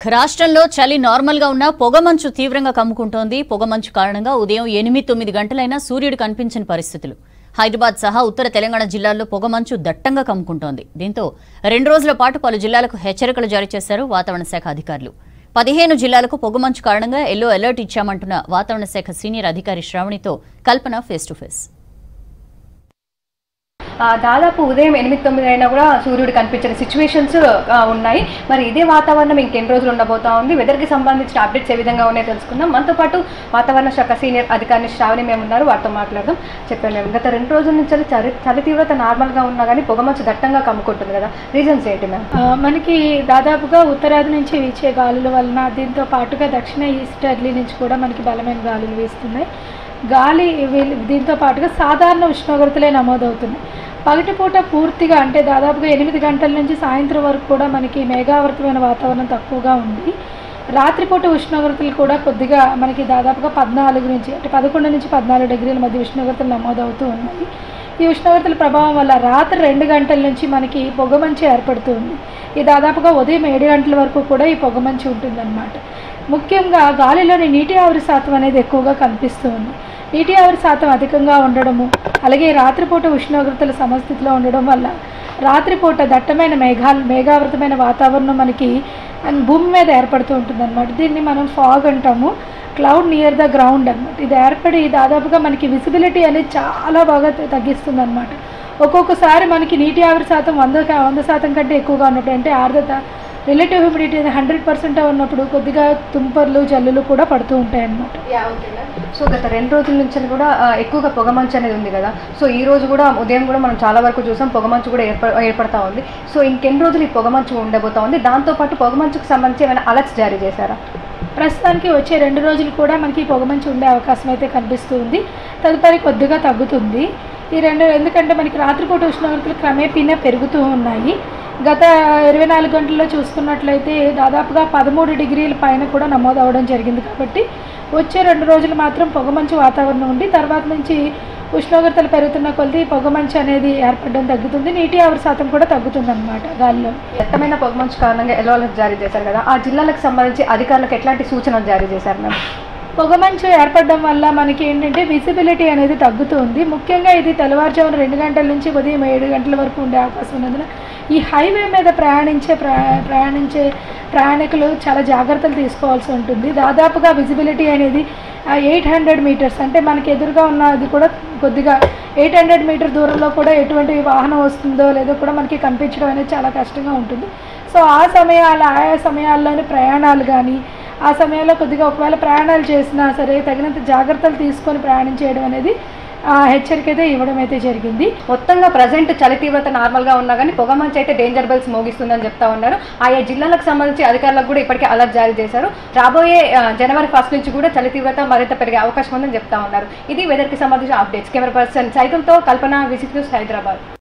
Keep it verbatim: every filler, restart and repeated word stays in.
రాష్ట్రంలో చలి నార్మల్ గా ఉన్న పొగమంచు తీవ్రంగా కమ్ముకుంటోంది. పొగమంచు కారణంగా ఉదయం ఎనిమిది తొమ్మిది గంటలైనా సూర్యుడు కనిపించని పరిస్థితులు. హైదరాబాద్ సహా ఉత్తర తెలంగాణ జిల్లాల్లో పొగమంచు దట్టంగా కమ్ముకుంటోంది. దీంతో రెండు రోజుల పాటు పలు జిల్లాలకు హెచ్చరికలు జారీ చేశారు వాతావరణ శాఖ అధికారులు. పదిహేను జిల్లాలకు పొగమంచు కారణంగా ఎల్లో అలర్ట్ ఇచ్చామంటున్న వాతావరణ శాఖ సీనియర్ అధికారి శ్రావణితో కల్పన ఫేస్ టు ఫేస్. దాదాపు ఉదయం ఎనిమిది తొమ్మిది అయినా కూడా సూర్యుడు కనిపించిన సిచ్యువేషన్స్ ఉన్నాయి. మరి ఇదే వాతావరణం ఇంకెన్ని రోజులు ఉండబోతా ఉంది, వెదర్కి సంబంధించిన అప్డేట్స్ ఏ విధంగా ఉన్నాయో తెలుసుకుందాం. మనతో పాటు వాతావరణ శాఖ సీనియర్ అధికారిని శ్రావణి మేము ఉన్నారు, వారితో మాట్లాడదాం. చెప్పాను మేము గత రెండు రోజుల నుంచి చలి చలి తీవ్రత నార్మల్గా ఉన్నా కానీ పొగమంచు దట్టంగా కమ్ముకుంటుంది కదా, రీజన్స్ ఏంటి మ్యామ్? మనకి దాదాపుగా ఉత్తరాది నుంచి వీచే గాలుల వలన, దీంతో పాటుగా దక్షిణ ఈస్టర్లీ నుంచి కూడా మనకి బలమైన గాలులు వీస్తున్నాయి. గాలి దీంతో పాటుగా సాధారణ ఉష్ణోగ్రతలే నమోదవుతున్నాయి. పగటిపూట పూర్తిగా అంటే దాదాపుగా ఎనిమిది గంటల నుంచి సాయంత్రం వరకు కూడా మనకి మేఘావృతమైన వాతావరణం తక్కువగా ఉంది. రాత్రిపూట ఉష్ణోగ్రతలు కూడా కొద్దిగా మనకి దాదాపుగా పద్నాలుగు నుంచి అంటే పదకొండు నుంచి పద్నాలుగు డిగ్రీల మధ్య ఉష్ణోగ్రతలు నమోదవుతూ ఉన్నాయి. ఈ ఉష్ణోగ్రతల ప్రభావం వల్ల రాత్రి రెండు గంటల నుంచి మనకి పొగమంచు ఏర్పడుతుంది. ఈ దాదాపుగా ఉదయం ఏడు గంటల వరకు కూడా ఈ పొగమంచు ఉంటుందన్నమాట. ముఖ్యంగా గాలిలోని నీటి ఆవిరి శాతం అనేది ఎక్కువగా కనిపిస్తూ ఉంది. నీటి ఆవిరి శాతం అధికంగా ఉండడము, అలాగే రాత్రిపూట ఉష్ణోగ్రతల సమస్థితిలో ఉండడం వల్ల రాత్రిపూట దట్టమైన మేఘాలు మేఘావృతమైన వాతావరణం మనకి భూమి మీద ఏర్పడుతూ ఉంటుందన్నమాట. దీన్ని మనం ఫాగ్ అంటాము, క్లౌడ్ నియర్ ద గ్రౌండ్ అనమాట. ఇది ఏర్పడి దాదాపుగా మనకి విజిబిలిటీ అనేది చాలా బాగా తగ్గిస్తుంది అనమాట. ఒక్కొక్కసారి మనకి నీటి ఆవిరి శాతం వంద వంద శాతం కంటే ఎక్కువగా ఉన్నప్పుడు, అంటే ఆర్ద్రత రిలేటివ్ హ్యూమిడిటీ హండ్రెడ్ పర్సెంట్ ఉన్నప్పుడు కొద్దిగా తుంపర్లు జల్లులు కూడా పడుతూ ఉంటాయి అన్నమాట. సో గత రెండు రోజుల నుంచి కూడా ఎక్కువగా పొగమంచు అనేది ఉంది కదా, సో ఈ రోజు కూడా ఉదయం కూడా మనం చాలా వరకు చూసాం పొగమంచు కూడా ఏర్ప ఏర్పడతా ఉంది. సో ఇంకెన్ని రోజులు ఈ పొగమంచు ఉండబోతా ఉంది, దాంతోపాటు పొగమంచుకు సంబంధించి ఏమైనా అలర్ట్స్ జారీ చేశారా? ప్రస్తుతానికి వచ్చే రెండు రోజులు కూడా మనకి పొగమంచు ఉండే అవకాశం అయితే కనిపిస్తూ ఉంది. తదుపరి కొద్దిగా తగ్గుతుంది ఈ రెండు, ఎందుకంటే మనకి రాత్రిపూట ఉష్ణోగ్రతలు క్రమేపీనే పెరుగుతూ ఉన్నాయి. గత ఇరవై నాలుగు గంటల్లో చూసుకున్నట్లయితే దాదాపుగా పదమూడు డిగ్రీల పైన కూడా నమోదు అవ్వడం జరిగింది. కాబట్టి వచ్చే రెండు రోజులు మాత్రం పొగమంచు వాతావరణం ఉండి తర్వాత నుంచి ఉష్ణోగ్రతలు పెరుగుతున్న కొద్దీ పొగమంచు అనేది ఏర్పడడం తగ్గుతుంది, నీటి ఆవిరి శాతం కూడా తగ్గుతుంది అనమాట. గాలిలో దట్టమైన పొగమంచు కారణంగా ఎల్లో అలర్ట్ జారీ చేశారు కదా, ఆ జిల్లాలకు సంబంధించి అధికారులకు ఎట్లాంటి సూచనలు జారీ చేశారు మ్యామ్? పొగమంచు ఏర్పడడం వల్ల మనకి ఏంటంటే విజిబిలిటీ అనేది తగ్గుతుంది. ముఖ్యంగా ఇది తెల్లవారుజామున రెండు గంటల నుంచి ఉదయం ఏడు గంటల వరకు ఉండే అవకాశం ఉన్నందున ఈ హైవే మీద ప్రయాణించే ప్రయాణించే ప్రయాణికులు చాలా జాగ్రత్తలు తీసుకోవాల్సి ఉంటుంది. దాదాపుగా విజిబిలిటీ అనేది ఎయిట్ హండ్రెడ్ మీటర్స్ అంటే మనకి ఎదురుగా ఉన్నది కూడా కొద్దిగా ఎయిట్ హండ్రెడ్ మీటర్ దూరంలో కూడా ఎటువంటి వాహనం వస్తుందో లేదో కూడా మనకి కనిపించడం అనేది చాలా కష్టంగా ఉంటుంది. సో ఆ సమయాల ఆయా సమయాల్లోని ప్రయాణాలు కానీ, ఆ సమయంలో కొద్దిగా ఒకవేళ ప్రయాణాలు చేసినా సరే తగినంత జాగ్రత్తలు తీసుకొని ప్రయాణం చేయడం అనేది హెచ్చరిక అయితే ఇవ్వడం అయితే జరిగింది. మొత్తంగా ప్రజెంట్ చలి తీవ్రత నార్మల్గా ఉన్నా కానీ పొగమంచు అయితే డేంజర్ బెల్స్ మోగిస్తుందని చెప్తా ఉన్నారు. ఆయా జిల్లాలకు సంబంధించి అధికారులకు కూడా ఇప్పటికే అలర్ట్ జారీ చేశారు. రాబోయే జనవరి ఫస్ట్ నుంచి కూడా చలి తీవ్రత మరింత పెరిగే అవకాశం ఉందని చెప్తా ఉన్నారు. ఇది వెదర్కి సంబంధించిన అప్డేట్స్. కెమెరా పర్సన్ సైతంతో కల్పన, విసిక్ న్యూస్, హైదరాబాద్.